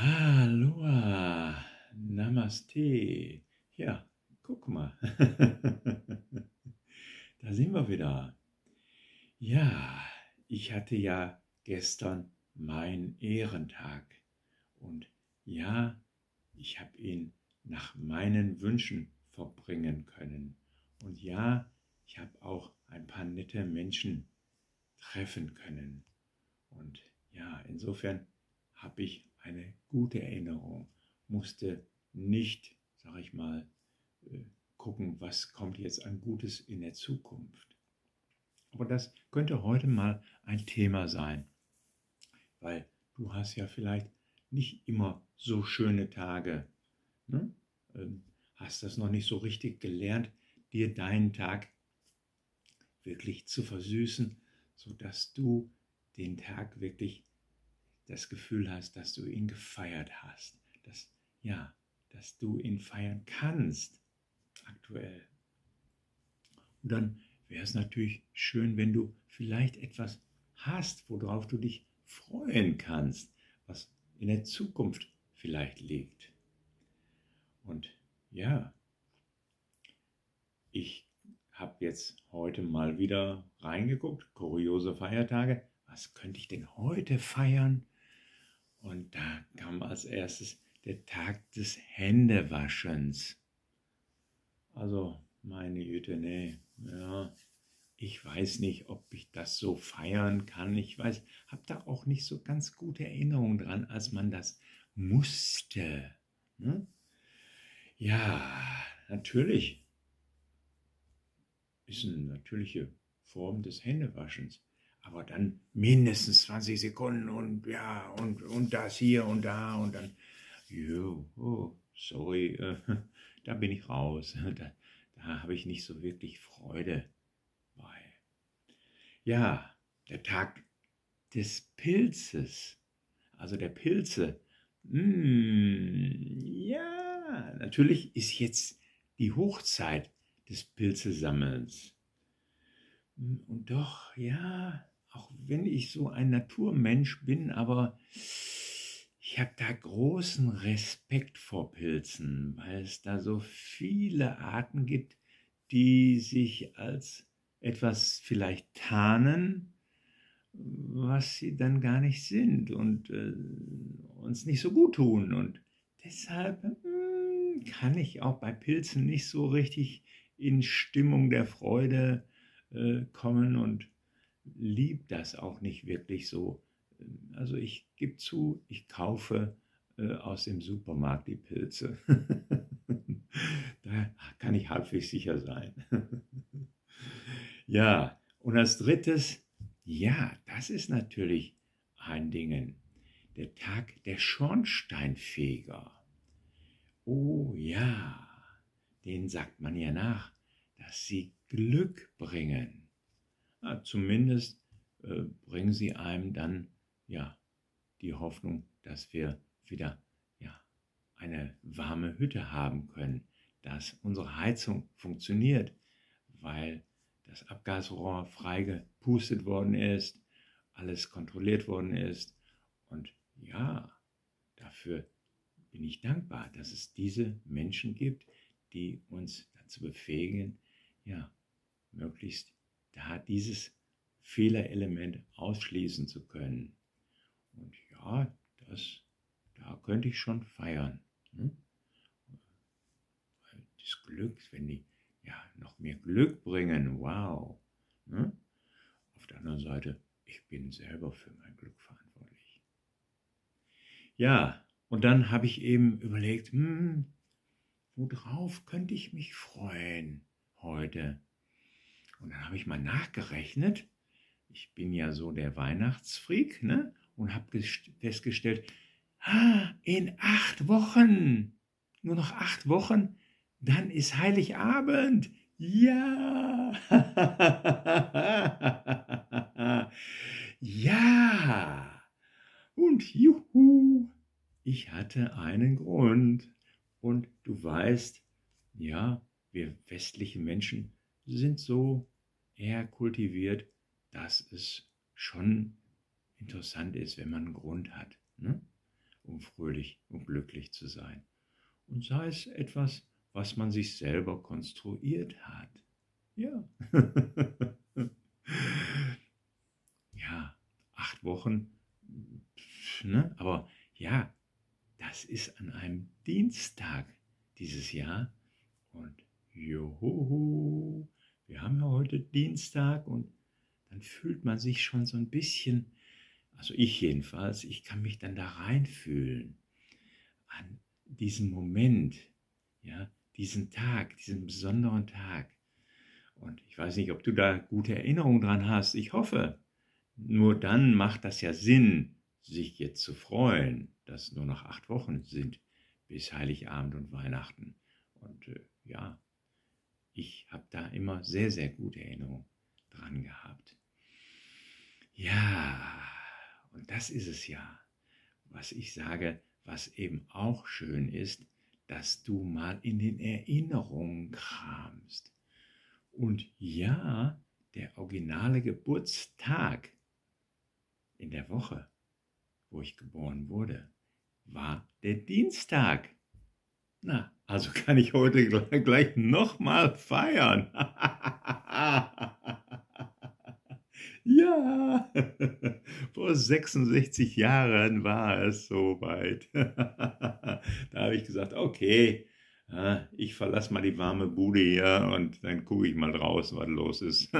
Aloha, Namaste. Ja, guck mal. Da sind wir wieder. Ja, ich hatte ja gestern meinen Ehrentag. Und ja, ich habe ihn nach meinen Wünschen verbringen können. Und ja, ich habe auch ein paar nette Menschen treffen können. Und ja, insofern habe ich eine gute Erinnerung, musste nicht, sag ich mal, gucken, was kommt jetzt an Gutes in der Zukunft. Aber das könnte heute mal ein Thema sein, weil du hast ja vielleicht nicht immer so schöne Tage, ne? Hast das noch nicht so richtig gelernt, dir deinen Tag wirklich zu versüßen, sodass du den Tag wirklich das Gefühl hast, dass du ihn gefeiert hast, ja, dass du ihn feiern kannst aktuell. Und dann wäre es natürlich schön, wenn du vielleicht etwas hast, worauf du dich freuen kannst, was in der Zukunft vielleicht liegt. Und ja, ich habe jetzt heute mal wieder reingeguckt, kuriose Feiertage. Was könnte ich denn heute feiern? Und da kam als erstes der Tag des Händewaschens. Also, meine Güte, nee, ja, ich weiß nicht, ob ich das so feiern kann. Ich weiß, habe da auch nicht so ganz gute Erinnerungen dran, als man das musste. Ne? Ja, natürlich ist eine natürliche Form des Händewaschens. Aber dann mindestens 20 Sekunden und ja, und das hier und da und dann, jo, oh, sorry, da bin ich raus. Da habe ich nicht so wirklich Freude bei. Ja, der Tag des Pilzes, also der Pilze. Ja, natürlich ist jetzt die Hochzeit des Pilzesammelns. Und doch, ja, auch wenn ich so ein Naturmensch bin, aber ich habe da großen Respekt vor Pilzen, weil es da so viele Arten gibt, die sich als etwas vielleicht tarnen, was sie dann gar nicht sind und uns nicht so gut tun. Und deshalb kann ich auch bei Pilzen nicht so richtig in Stimmung der Freude kommen und liebe das auch nicht wirklich so. Also ich gebe zu, ich kaufe aus dem Supermarkt die Pilze. Da kann ich halbwegs sicher sein. Ja, und als drittes, ja, das ist natürlich ein Ding. Der Tag der Schornsteinfeger. Oh ja, den sagt man ja nach, dass sie Glück bringen. Ja, zumindest bringen sie einem dann ja die Hoffnung, dass wir wieder ja eine warme Hütte haben können, dass unsere Heizung funktioniert, weil das Abgasrohr freigepustet worden ist, alles kontrolliert worden ist. Und ja, dafür bin ich dankbar, dass es diese Menschen gibt, die uns dazu befähigen, ja, möglichst da dieses Fehlerelement ausschließen zu können. Und ja, da könnte ich schon feiern. Ne? Weil das Glück, wenn die ja noch mehr Glück bringen, wow. Ne? Auf der anderen Seite, ich bin selber für mein Glück verantwortlich. Ja, und dann habe ich eben überlegt, worauf könnte ich mich freuen heute? Und dann habe ich mal nachgerechnet. Ich bin ja so der Weihnachtsfreak, ne? Und habe festgestellt, in 8 Wochen, nur noch 8 Wochen, dann ist Heiligabend. Ja. Ja. Und juhu, ich hatte einen Grund. Und du weißt, ja, wir westliche Menschen sind so eher kultiviert, dass es schon interessant ist, wenn man einen Grund hat. Ne? um fröhlich und glücklich zu sein. Und sei es etwas, was man sich selber konstruiert hat. Ja. Ja, 8 Wochen, ne? Aber ja, das ist an einem Dienstag dieses Jahr. Und johoho, wir haben ja heute Dienstag und dann fühlt man sich schon so ein bisschen, also ich jedenfalls, ich kann mich dann da reinfühlen an diesen Moment, ja, diesen Tag, diesen besonderen Tag. Und ich weiß nicht, ob du da gute Erinnerungen dran hast. Ich hoffe. Nur dann macht das ja Sinn, sich jetzt zu freuen, dass nur noch 8 Wochen sind bis Heiligabend und Weihnachten. Und ja, ich habe da immer sehr, sehr gute Erinnerungen dran gehabt. Ja, und das ist es ja, was ich sage, was eben auch schön ist, dass du mal in den Erinnerungen kramst. Und ja, der originale Geburtstag in der Woche, wo ich geboren wurde, war der Dienstag. Na, also kann ich heute gleich nochmal feiern. Ja, vor 66 Jahren war es soweit. Da habe ich gesagt, okay, ich verlasse mal die warme Bude hier und dann gucke ich mal draußen, was los ist.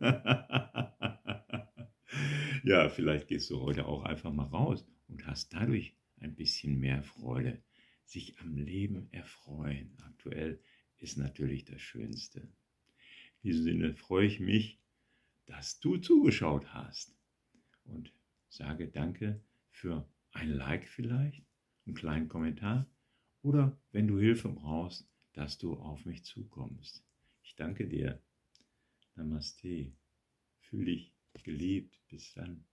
Ja, vielleicht gehst du heute auch einfach mal raus und hast dadurch ein bisschen mehr Freude. Sich am Leben erfreuen. Aktuell ist natürlich das Schönste. In diesem Sinne freue ich mich, dass du zugeschaut hast und sage danke für ein Like vielleicht, einen kleinen Kommentar oder wenn du Hilfe brauchst, dass du auf mich zukommst. Ich danke dir. Namaste. Fühl dich geliebt. Bis dann.